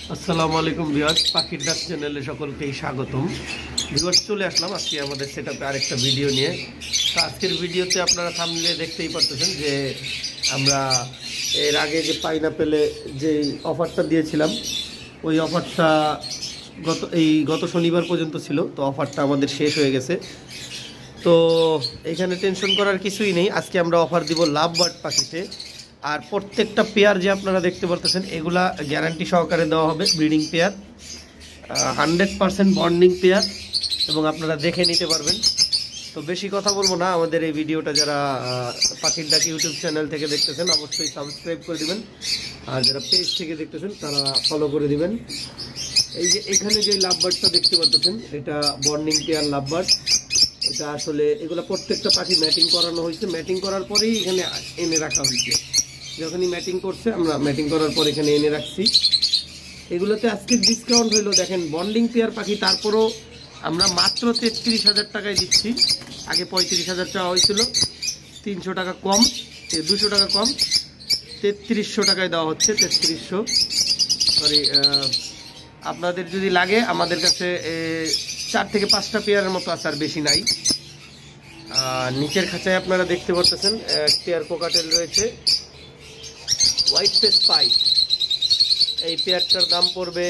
আসসালামু আলাইকুম ভিউয়ার্স, পাখির ডাক চ্যানেলে সকলকেই স্বাগতম। ভিউয়ার্স, চলে আসলাম আজকে আমাদের সেটআপে আরেকটা ভিডিও নিয়ে। তো আজকের ভিডিওতে আপনারা থাম্বনেলে দেখতেই পারতেছেন যে আমরা এর আগে যে পাইনাপেলে যে অফারটা দিয়েছিলাম, ওই অফারটা গত শনিবার পর্যন্ত ছিল। তো অফারটা আমাদের শেষ হয়ে গেছে। তো এখানে টেনশন করার কিছুই নেই। আজকে আমরা অফার দিব লাভ বার্ড পাখিতে। আর প্রত্যেকটা পেয়ার যে আপনারা দেখতে পারতেছেন, এগুলা গ্যারান্টি সহকারে দেওয়া হবে। ব্রিডিং পেয়ার, 100% বন্ডিং পেয়ার, এবং আপনারা দেখে নিতে পারবেন। তো বেশি কথা বলবো না। আমাদের এই ভিডিওটা যারা পাখির ডাক ইউটিউব চ্যানেল থেকে দেখতেছেন অবশ্যই সাবস্ক্রাইব করে দিবেন, আর যারা পেজ থেকে দেখতেছেন তারা ফলো করে দিবেন। এই যে এখানে যে লাভবার্ডটা দেখতে পাচ্ছেন, এটা বন্ডিং পেয়ার লাভবার্ড। এটা আসলে এগুলো প্রত্যেকটা পাখি ম্যাটিং করানো হয়েছে। ম্যাটিং করার পরেই এখানে এনে রাখা হয়েছে। যখনই ম্যাটিং করছে আমরা ম্যাটিং করার পর এখানে এনে রাখছি। এগুলোতে আজকে ডিসকাউন্ট হইলো, দেখেন বন্ডিং পেয়ার পাখি, তারপরও আমরা মাত্র 33,000 টাকায় দিচ্ছি। আগে 35,000 চাওয়া হয়েছিল, 300 টাকা কম, 200 টাকা কম, 3300 টাকায় দেওয়া হচ্ছে। 3300, সরি। আপনাদের যদি লাগে, আমাদের কাছে 4 থেকে 5টা পেয়ারের মতো আছে, আর বেশি নাই। নিচের খাঁচায় আপনারা দেখতে পাচ্ছেন পেয়ার কোকাটেল রয়েছে, হোয়াইট ফেস পাই। এই পেয়ারটার দাম পড়বে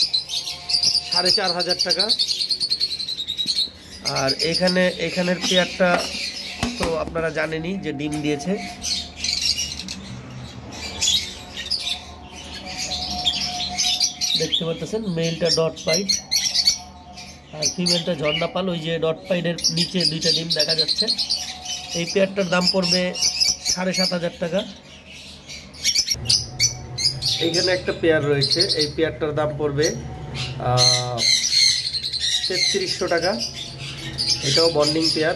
4,500 টাকা। আর এখানের পেয়ারটা তো আপনারা জানেনই যে ডিম দিয়েছে। দেখতে পাচ্ছেন মেলটা ডট পাইট আর ফিমেলটা ঝর্ণা পাল। ওই যে ডট পাইডের নিচে 2টা ডিম দেখা যাচ্ছে। এই পেয়ারটার দাম পড়বে 7,500 টাকা। এইখানে একটা পেয়ার রয়েছে, এই পেয়ারটার দাম পড়বে 3300 টাকা। এটাও বন্ডিং পেয়ার।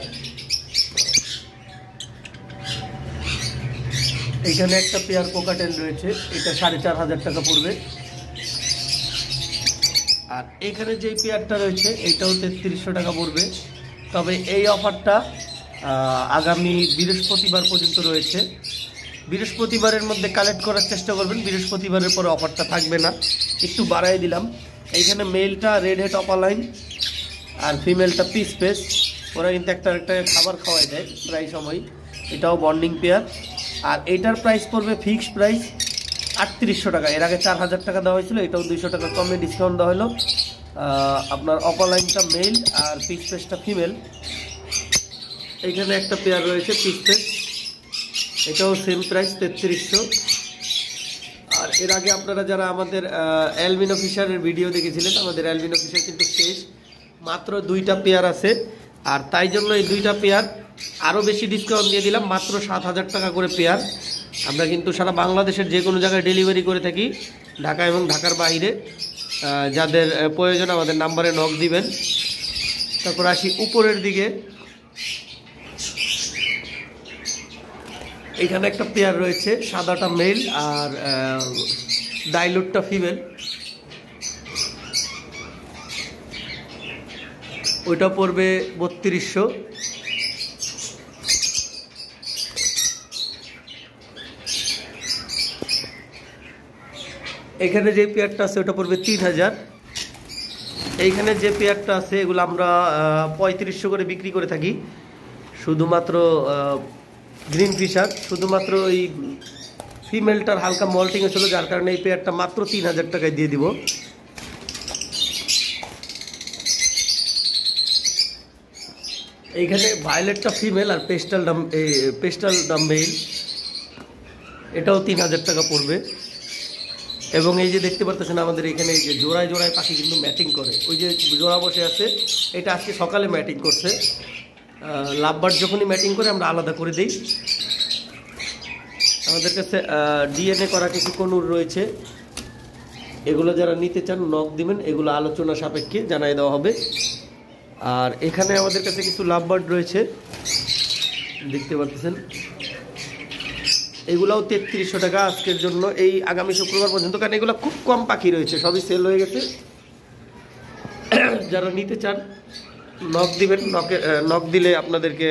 এইখানে একটা পেয়ার কোকাটেল রয়েছে, এটা 4,500 টাকা পড়বে। আর এখানে যে পেয়ারটা রয়েছে এটাও 3300 টাকা পড়বে। তবে এই অফারটা আগামী বৃহস্পতিবার পর্যন্ত রয়েছে। বৃহস্পতিবারের মধ্যে কালেক্ট করার চেষ্টা করবেন। বৃহস্পতিবারের পরে অফারটা থাকবে না, একটু বাড়াই দিলাম। এইখানে মেলটা রেড হেড অপালাইন আর ফিমেলটা পিস পেস। ওরা কিন্তু একটা খাবার খাওয়াই দেয় প্রায় সময়। এটাও বন্ডিং পেয়ার। আর এইটার প্রাইস পড়বে ফিক্সড প্রাইস 3800 টাকা। এর আগে 4,000 টাকা দেওয়া হয়েছিল, এটাও 200 টাকা কমে ডিসকাউন্ট দেওয়া হলো। আপনার অপালাইনটা মেল আর পিস পেসটা ফিমেল। এইখানে একটা পেয়ার রয়েছে পিস পেস, এটাও সেম প্রাইস 3300। আর এর আগে আপনারা যারা আমাদের অ্যালবিনো ফিশারের ভিডিও দেখেছিলেন, আমাদের অ্যালবিনো ফিশার কিন্তু শেষ, মাত্র 2টা পেয়ার আছে। আর তাই জন্য এই 2টা পেয়ার আরও বেশি ডিসকাউন্ট দিয়ে দিলাম, মাত্র 7,000 টাকা করে পেয়ার। আমরা কিন্তু সারা বাংলাদেশের যে কোনো জায়গায় ডেলিভারি করে থাকি, ঢাকা এবং ঢাকার বাইরে। যাদের প্রয়োজন আমাদের নাম্বারে নক দিবেন। তারপর আসি উপরের দিকে। এখানে একটা পেয়ার রয়েছে, সাদাটা মেল আর ডাইলুটটা ফিমেল। ওইটা পড়বে 3200। এখানে যে পেয়ারটা আছে ওটা পড়বে 3000। এইখানে যে পেয়ারটা আছে এগুলো আমরা 3500 করে বিক্রি করে থাকি। শুধুমাত্র গ্রিন ফিশার, শুধুমাত্র এই ফিমেলটার হালকা মল্টিং ছিল, যার কারণে এই পেয়ারটা মাত্র 3000 টাকায় দিয়ে দিব। এইখানে ভায়োলেটটা ফিমেল আর পেস্টাল মেল, এটাও 3000 টাকা পড়বে। এবং এই যে দেখতে পারতেছেন আমাদের এখানে এই যে জোড়ায় জোড়ায় পাখি কিন্তু ম্যাটিং করে। ওই যে জোড়া বসে আছে, এটা আজকে সকালে ম্যাটিং করছে। লাভবার্ড যখনই ম্যাটিং করে আমরা আলাদা করে দিই। আমাদের কাছে ডিএনএ করা কিছু কনুর রয়েছে, এগুলো যারা নিতে চান নক দিবেন, এগুলো আলোচনা সাপেক্ষে জানাই দেওয়া হবে। আর এখানে আমাদের কাছে কিছু লাভবার্ড রয়েছে, দেখতে পাচ্ছেন। এগুলাও 3300 টাকা আজকের জন্য, এই আগামী শুক্রবার পর্যন্ত। কারণ এগুলো খুব কম পাখি রয়েছে, সবই সেল হয়ে গেছে। যারা নিতে চান নক দিবেন। নক দিলে আপনাদেরকে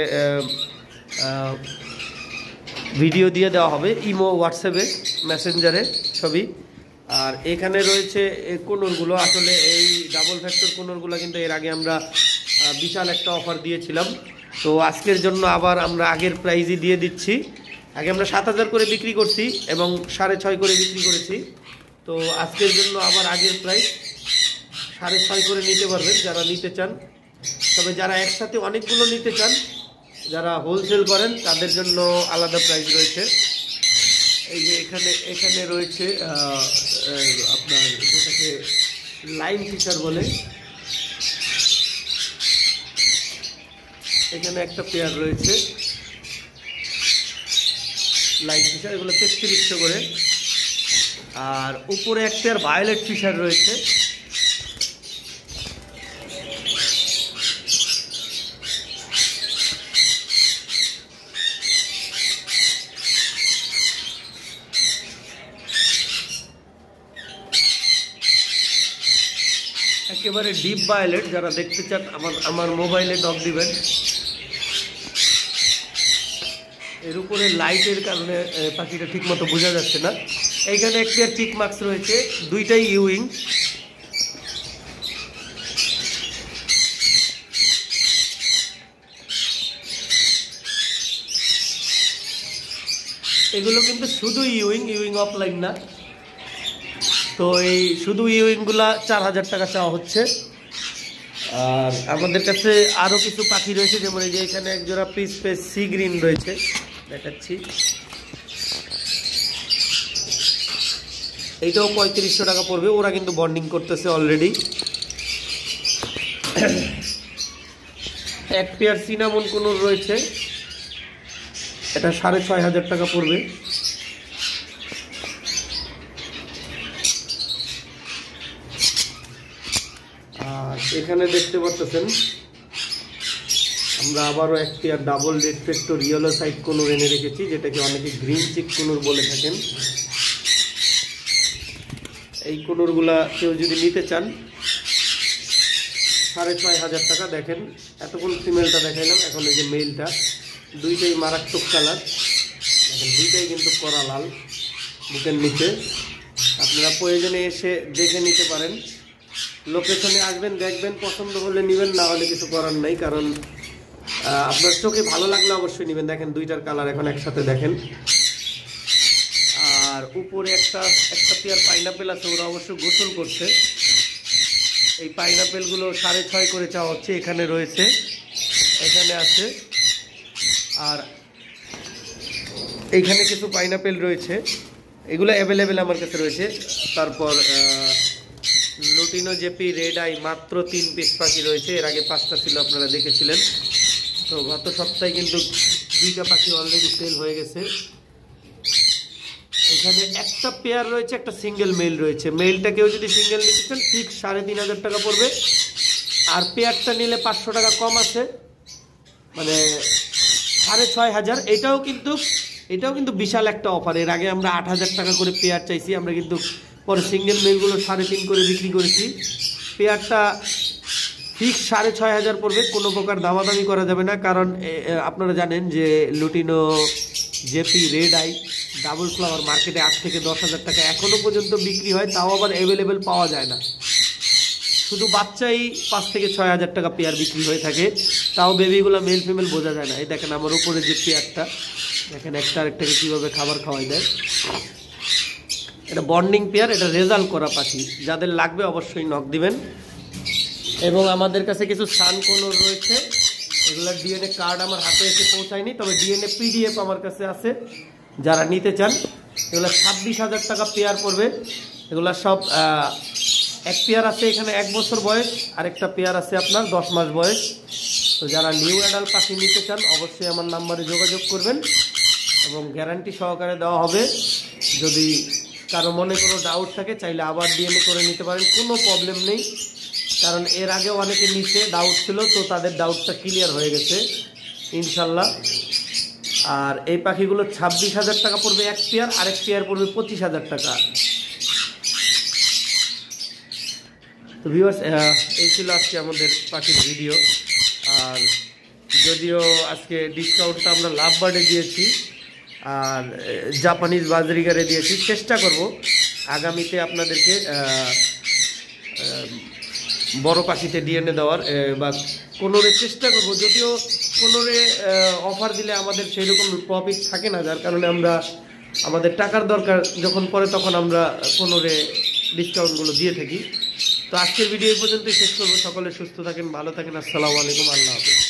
ভিডিও দিয়ে দেওয়া হবে ইমো, হোয়াটসঅ্যাপে, মেসেঞ্জারে ছবি। আর এখানে রয়েছে কোনরগুলো, আসলে এই ডাবল ফ্যাক্টর কোনরগুলো কিন্তু এর আগে আমরা বিশাল একটা অফার দিয়েছিলাম। তো আজকের জন্য আবার আমরা আগের প্রাইজই দিয়ে দিচ্ছি। আগে আমরা 7,000 করে বিক্রি করছি এবং 6.5 করে বিক্রি করেছি। তো আজকের জন্য আবার আগের প্রাইস 6.5 করে নিতে পারবেন যারা নিতে চান। তবে যারা একসাথে অনেকগুলো নিতে চান, যারা হোলসেল করেন, তাদের জন্য আলাদা প্রাইস রয়েছে। এই যে এখানে রয়েছে আপনার যেটাকে লাইন ফিচার বলে, এখানে একটা পেয়ার রয়েছে লাইন ফিচার, এগুলো 3300 করে। আর উপরে এক পেয়ার ভায়োলেট ফিচার রয়েছে, একেবারে ডিপ ভায়োলেট। যারা দেখতে চান আমার মোবাইলে নক দিবেন। এর উপরে লাইটের কারণে পাখিটা ঠিক মতো বোঝা যাচ্ছে না। এইখানে একটি আর চিক মার্কস রয়েছে, দুইটাই ইউইং। এগুলো কিন্তু শুধু ইউইং অফলাইন না। তো এই শুধু ইউইংগুলা 4,000 টাকা চাওয়া হচ্ছে। আর আমাদের কাছে আরও কিছু পাখি রয়েছে, যেমন এই যে এখানে একজোড়া পিস পেস সি গ্রিন রয়েছে, দেখাচ্ছি। এইটাও 3500 টাকা পড়বে। ওরা কিন্তু বন্ডিং করতেছে অলরেডি। এক পেয়ার সিনামন কোনোর রয়েছে, এটা 6,500 টাকা পড়বে। আর এখানে দেখতে পাচ্ছেন আমরা আবারও এক pair double red factor yellow side conure এনে রেখেছি, যেটাকে অনেকে গ্রিন চিক কোনোর বলে থাকেন। এই কোনোরগুলা কেউ যদি নিতে চান 6,500 টাকা। দেখেন এতক্ষণ ফিমেলটা দেখাইলাম, এখন এই যে মেলটা, দুইটাই মারাত্মক কালার। দেখেন দুইটাই কিন্তু কড়া লাল বুকের নিচে। আপনারা প্রয়োজনে এসে দেখে নিতে পারেন। লোকেশনে আসবেন, দেখবেন, পছন্দ হলে নেবেন, না হলে কিছু করার নাই। কারণ আপনার চোখে ভালো লাগলে অবশ্যই নেবেন। দেখেন দুইটার কালার এখন একসাথে দেখেন। আর উপরে একটা পেয়ার পাইনাপেল আছে, ওরা অবশ্য গোসল করছে। এই পাইনাপেলগুলো 6.5 করে চাওয়া হচ্ছে। এখানে রয়েছে, এখানে আছে, আর এইখানে কিছু পাইনাপেল রয়েছে, এগুলো অ্যাভেলেবেল আমার কাছে রয়েছে। তারপর লুটিনো জেপি রেড আই মাত্র 3 পিস পাখি রয়েছে, এর আগে 5টা ছিল, আপনারা দেখেছিলেন। তো গত সপ্তাহে কিন্তু 2টা পাখি অলরেডি সেল হয়ে গেছে। এখানে একটা পেয়ার রয়েছে, একটা সিঙ্গেল মেল রয়েছে। মেলটা কেউ যদি সিঙ্গেল নিতে চান ঠিক 3,500 টাকা পড়বে। আর পেয়ারটা নিলে 500 টাকা কম আছে, মানে 6,500। এটাও কিন্তু বিশাল একটা অফার। এর আগে আমরা 8,000 টাকা করে পেয়ার চাইছি, আমরা কিন্তু পরে সিঙ্গেল মেলগুলো 3.5 করে বিক্রি করেছি। পেয়ারটা ঠিক 6,500 পড়বে, কোনো প্রকার দামাদামি করা যাবে না। কারণ আপনারা জানেন যে lutino JP red eye double flower মার্কেটে 8 থেকে 10,000 টাকা এখনও পর্যন্ত বিক্রি হয়, তাও আবার অ্যাভেলেবেল পাওয়া যায় না। শুধু বাচ্চাই 5 থেকে 6,000 টাকা পেয়ার বিক্রি হয়ে থাকে, তাও বেবিগুলো মেল ফিমেল বোঝা যায় না। এই দেখেন আমার উপরে যে পেয়ারটা, দেখেন একটা আরেকটাকে কীভাবে খাবার খাওয়াই দেয়। এটা বন্ডিং পেয়ার, এটা রেজাল্ট করা পাখি। যাদের লাগবে অবশ্যই নক দিবেন। এবং আমাদের কাছে কিছু সান কোনোর রয়েছে, এগুলোর ডিএনএ কার্ড আমার হাতে এসে পৌঁছায়নি, তবে ডিএনএ পিডিএফ আমার কাছে আছে। যারা নিতে চান এগুলো 26,000 টাকা পেয়ার পড়বে। এগুলো সব এক পেয়ার আছে এখানে 1 বছর বয়স, আরেকটা পেয়ার আছে আপনার 10 মাস বয়স। তো যারা নিউ অ্যাডাল্ট পাখি নিতে চান অবশ্যই আমার নাম্বারে যোগাযোগ করবেন এবং গ্যারান্টি সহকারে দেওয়া হবে। যদি কারো মনে কোনো ডাউট থাকে চাইলে আবার ডিএনএ করে নিতে পারেন, কোনো প্রবলেম নেই। কারণ এর আগে অনেকে নিচে ডাউট ছিল, তো তাদের ডাউটটা ক্লিয়ার হয়ে গেছে ইনশাল্লাহ। আর এই পাখিগুলো 26,000 টাকা পড়বে এক পেয়ার, আরেক পেয়ার পড়বে 25,000 টাকা। তো ভিউয়ার্স, এই ছিল আজকে আমাদের পাখির ভিডিও। আর যদিও আজকে ডিসকাউন্টটা আমরা লাভ বার্ডে দিয়েছি আর জাপানিজ বাজরিগারে দিয়েছি, চেষ্টা করব আগামীতে আপনাদেরকে বড় পাখিতে ডিএনএ দেওয়ার বা কোনোরে চেষ্টা করব। যদিও কোনোরে অফার দিলে আমাদের সেই রকম প্রফিট থাকে না, যার কারণে আমরা আমাদের টাকার দরকার যখন পড়ে তখন আমরা কোনোরে ডিসকাউন্টগুলো দিয়ে থাকি। তো আজকের ভিডিও এই পর্যন্তই শেষ করবো। সকলে সুস্থ থাকেন, ভালো থাকেন। আসসালামু আলাইকুম, আল্লাহ হাফেজ।